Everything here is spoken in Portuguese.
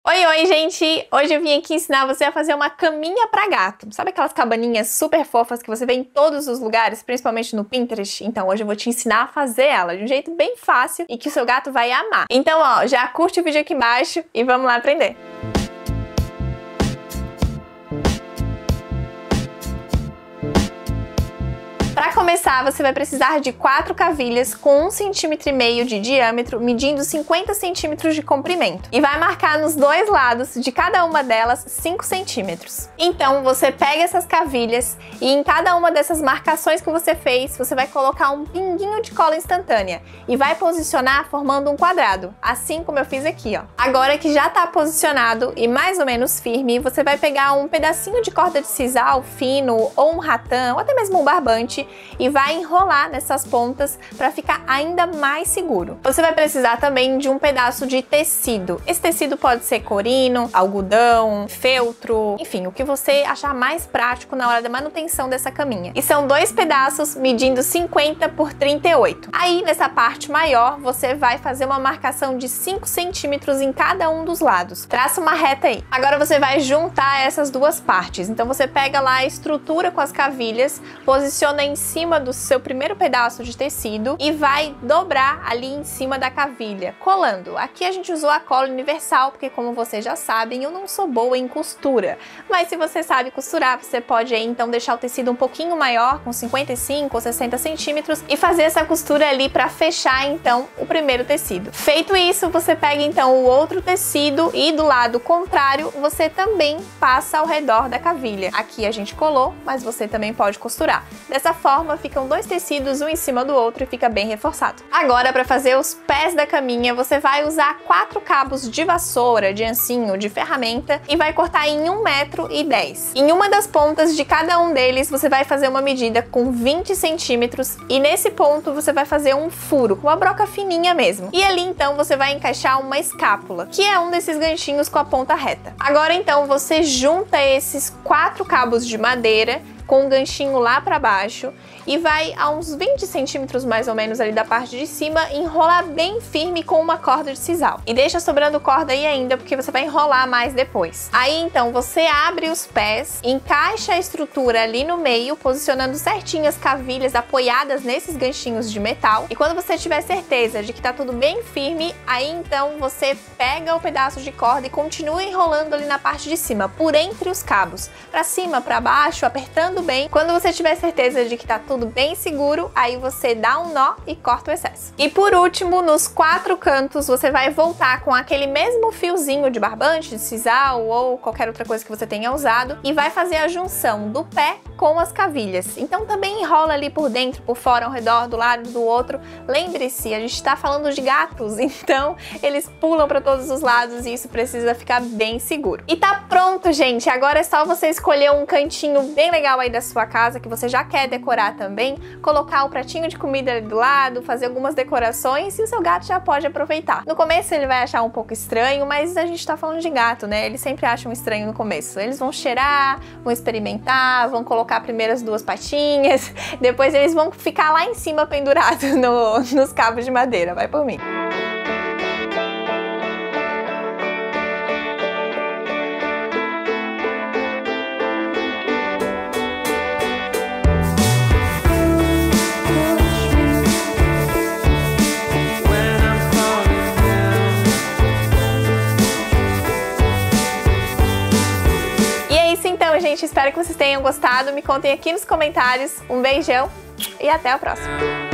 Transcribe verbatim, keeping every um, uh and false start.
Oi, oi, gente! Hoje eu vim aqui ensinar você a fazer uma caminha para gato. Sabe aquelas cabaninhas super fofas que você vê em todos os lugares, principalmente no Pinterest? Então hoje eu vou te ensinar a fazer ela de um jeito bem fácil e que o seu gato vai amar. Então, ó, já curte o vídeo aqui embaixo e vamos lá aprender! Para começar, você vai precisar de quatro cavilhas com um centímetro e meio de diâmetro, medindo cinquenta centímetros de comprimento. E vai marcar nos dois lados de cada uma delas cinco centímetros. Então, você pega essas cavilhas e em cada uma dessas marcações que você fez, você vai colocar um pinguinho de cola instantânea e vai posicionar formando um quadrado, assim como eu fiz aqui, ó. Agora que já está posicionado e mais ou menos firme, você vai pegar um pedacinho de corda de sisal fino ou um ratã ou até mesmo um barbante e vai enrolar nessas pontas para ficar ainda mais seguro. Você vai precisar também de um pedaço de tecido. Esse tecido pode ser corino, algodão, feltro, enfim, o que você achar mais prático na hora da manutenção dessa caminha. E são dois pedaços medindo cinquenta por trinta e oito. Aí, nessa parte maior, você vai fazer uma marcação de cinco centímetros em cada um dos lados. Traça uma reta aí. Agora você vai juntar essas duas partes. Então você pega lá a estrutura com as cavilhas, posiciona em cima do seu primeiro pedaço de tecido e vai dobrar ali em cima da cavilha, colando. Aqui a gente usou a cola universal, porque como vocês já sabem, eu não sou boa em costura. Mas se você sabe costurar, você pode aí então deixar o tecido um pouquinho maior, com cinquenta e cinco ou sessenta centímetros, e fazer essa costura ali para fechar então o primeiro tecido. Feito isso, você pega então o outro tecido e do lado contrário, você também passa ao redor da cavilha. Aqui a gente colou, mas você também pode costurar. Dessa forma, forma, ficam dois tecidos um em cima do outro e fica bem reforçado. Agora, para fazer os pés da caminha, você vai usar quatro cabos de vassoura, de ancinho, de ferramenta e vai cortar em um metro e dez. Em uma das pontas de cada um deles, você vai fazer uma medida com vinte centímetros e nesse ponto você vai fazer um furo, com uma broca fininha mesmo. E ali então você vai encaixar uma escápula, que é um desses ganchinhos com a ponta reta. Agora então você junta esses quatro cabos de madeira com um ganchinho lá para baixo e vai a uns vinte centímetros mais ou menos ali da parte de cima enrolar bem firme com uma corda de sisal. E deixa sobrando corda aí ainda, porque você vai enrolar mais depois. Aí então você abre os pés, encaixa a estrutura ali no meio, posicionando certinho as cavilhas apoiadas nesses ganchinhos de metal. E quando você tiver certeza de que tá tudo bem firme, aí então você pega o pedaço de corda e continua enrolando ali na parte de cima, por entre os cabos, para cima, para baixo, apertando bem. Quando você tiver certeza de que tá tudo bem seguro, aí você dá um nó e corta o excesso. E por último, nos quatro cantos, você vai voltar com aquele mesmo fiozinho de barbante, de sisal ou qualquer outra coisa que você tenha usado e vai fazer a junção do pé com as cavilhas. Então também enrola ali por dentro, por fora, ao redor, do lado, do outro. Lembre-se, a gente está falando de gatos, então eles pulam para todos os lados e isso precisa ficar bem seguro. E tá pronto, gente! Agora é só você escolher um cantinho bem legal aí da sua casa, que você já quer decorar também, colocar o pratinho de comida ali do lado, fazer algumas decorações e o seu gato já pode aproveitar. No começo ele vai achar um pouco estranho, mas a gente tá falando de gato, né? Eles sempre acham estranho no começo. Eles vão cheirar, vão experimentar, vão colocar primeiro as duas patinhas, depois eles vão ficar lá em cima pendurados no, nos cabos de madeira, vai por mim. Gente, espero que vocês tenham gostado. Me contem aqui nos comentários. Um beijão e até a próxima!